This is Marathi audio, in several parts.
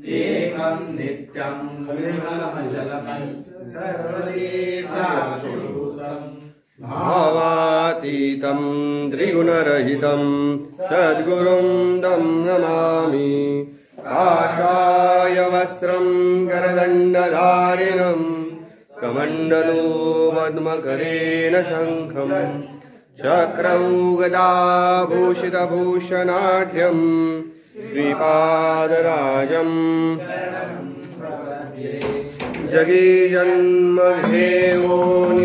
एकं नित्यं निर्मलमचलं सर्वदेशाभूतं भावातीतं त्रिगुणरहितं सद्गुरुं तं नमामि। काषाय वस्त्रं करदण्डधारिणं कमण्डलो पद्मकरेण शङ्खं चक्रौ गदाभूषितभूषणाढ्यं श्रीपादराजं जगीजन्महेवो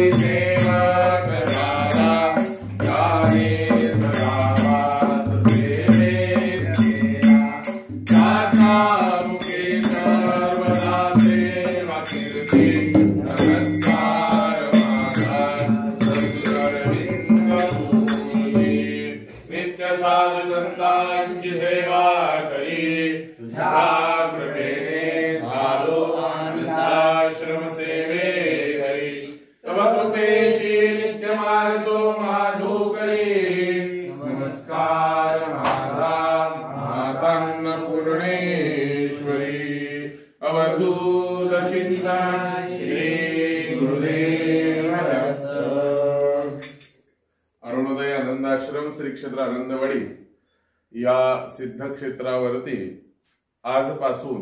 अरुणोदय आनंदाश्रम श्री क्षेत्र आनंदवाडी या सिद्धक्षेत्रावरती आजपासून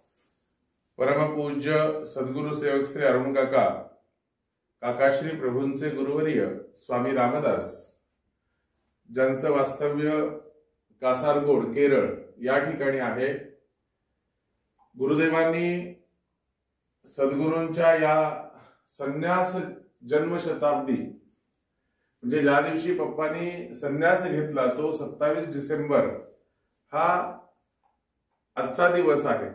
परमपूज्य सद्गुरु सेवक श्री अरुण काकाश्री प्रभूंचे गुरुवर्य स्वामी रामदास ज्यांचं वास्तव्य कासारगोड केरळ या ठिकाणी आहे। गुरुदेवांनी सद्गुरूंच्या या संन्यास जन्मशताब्दी म्हणजे ज्या दिवशी पप्पांनी संन्यास घेतला तो 27 डिसेंबर हा आजचा दिवस आहे।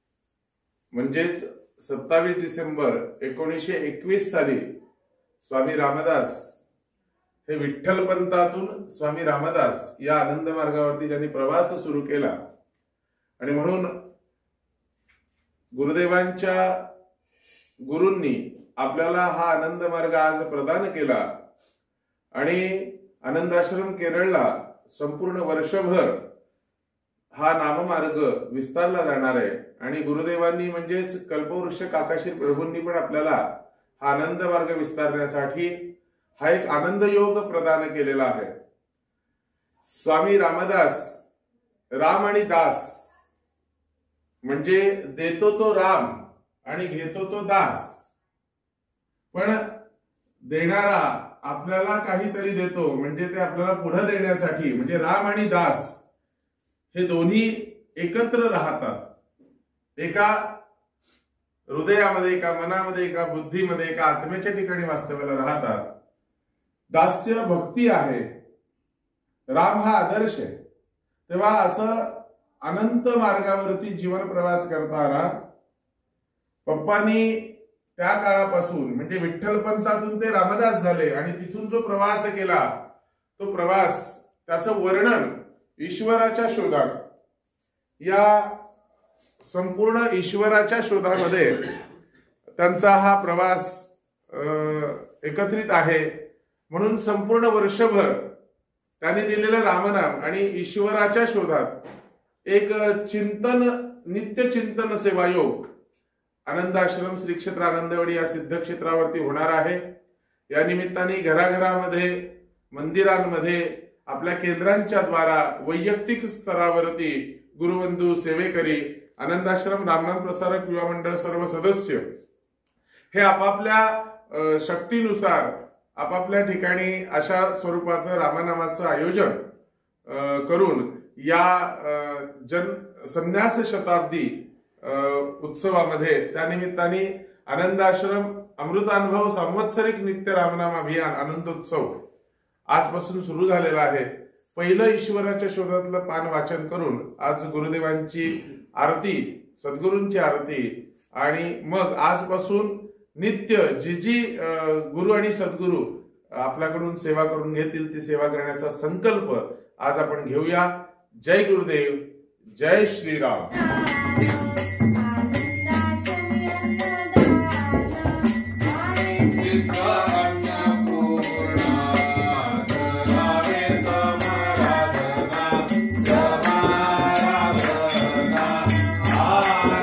म्हणजेच 27 डिसेंबर 1921 साली स्वामी रामदास हे विठ्ठलपंथातून स्वामी रामदास या आनंद मार्गावरती ज्यांनी प्रवास सुरू केला आणि म्हणून गुरुदेवांच्या गुरूंनी आपल्याला हा आनंद मार्ग आज प्रदान केला आणि आनंदाश्रम केरळला संपूर्ण वर्षभर हा नाममार्ग विस्तारला जाणार आहे आणि गुरुदेवांनी म्हणजेच कल्पवृक्ष काकाश्री प्रभूंनी पण आपल्याला हा आनंद मार्ग विस्तारण्यासाठी हा एक आनंद योग प्रदान केलेला आहे। स्वामी रामदास राम आणि दास म्हणजे देतो तो राम आणि घेतो तो दास, पण देणारा आपल्याला काहीतरी देतो म्हणजे ते आपल्याला पुढे देण्यासाठी म्हणजे राम आणि दास हे दोन्ही एकत्र राहतात, एका हृदयामध्ये एका मनामध्ये एका बुद्धीमध्ये एका आत्म्याच्या ठिकाणी वास्तव्याला राहतात। दास्य भक्ती आहे, राम हा आदर्श आहे। तेव्हा असं अनंत मार्गावरती जीवन प्रवास करताना पप्पांनी त्या काळापासून म्हणजे विठ्ठलपंथातून ते रामदास झाले आणि तिथून जो प्रवास केला तो प्रवास त्याचं वर्णन ईश्वराच्या शोधात या संपूर्ण ईश्वराच्या शोधामध्ये त्यांचा हा प्रवास एकत्रित आहे। म्हणून संपूर्ण वर्षभर त्यांनी दिलेलं रामनाम आणि ईश्वराच्या शोधात एक चिंतन नित्य चिंतन सेवायोग आनंदाश्रम श्री क्षेत्र आनंदवाडी या सिद्धक्षेत्रावरती होणार आहे। या निमित्ताने घराघरामध्ये मंदिरांमध्ये आपल्या केंद्रांच्या द्वारा वैयक्तिक स्तरावरती गुरुबंधू सेवेकरी आनंदाश्रम रामनाम प्रसारक युवा मंडळ सर्व सदस्य हे आपापल्या शक्तीनुसार आपापल्या ठिकाणी अशा स्वरूपाचं रामनामाचं आयोजन करून या संन्यास शताब्दी उत्सवामध्ये त्यानिमित्ताने आनंदाश्रम अमृतानुभव संवत्सरिक नित्य रामनाम अभियान आनंदोत्सव आजपासून सुरू झालेला आहे। पहिलं ईश्वराच्या शोधातलं पान वाचन करून आज गुरुदेवांची आरती सद्गुरूंची आरती आणि मग आजपासून नित्य जी गुरु आणि सद्गुरू आपल्याकडून सेवा करून घेतील ती सेवा करण्याचा संकल्प आज आपण घेऊया। जय गुरुदेव, जय श्रीराम। Ah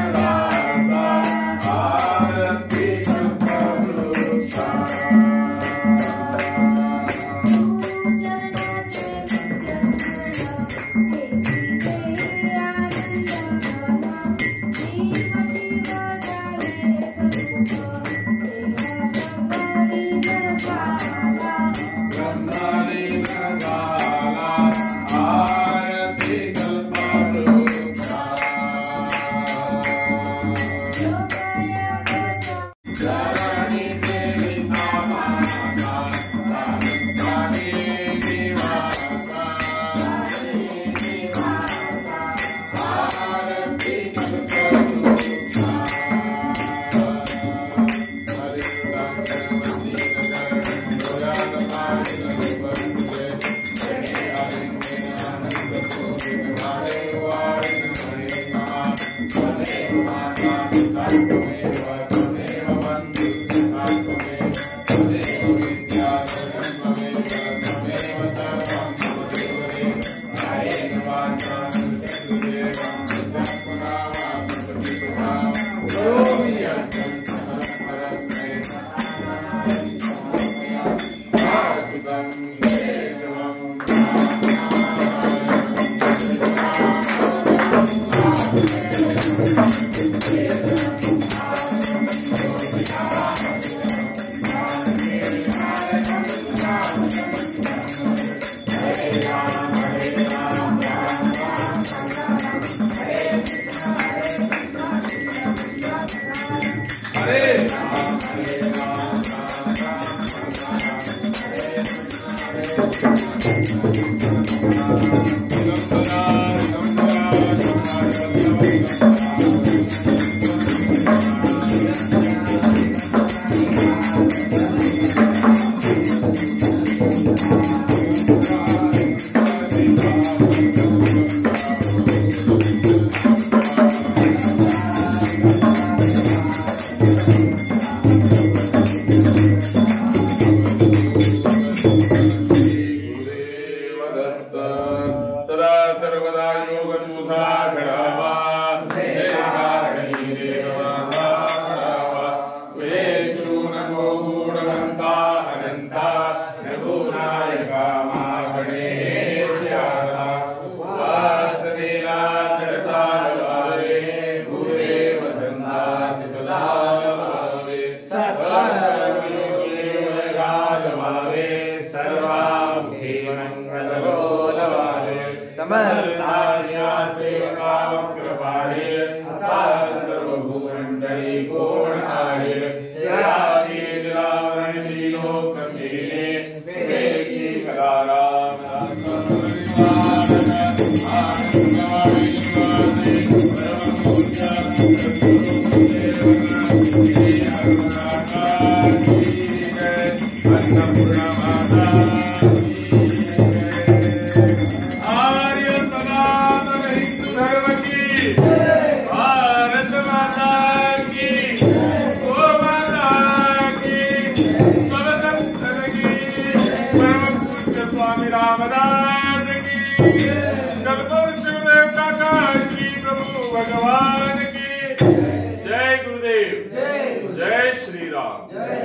भगवान की जय गुरुदेव जय श्री राम।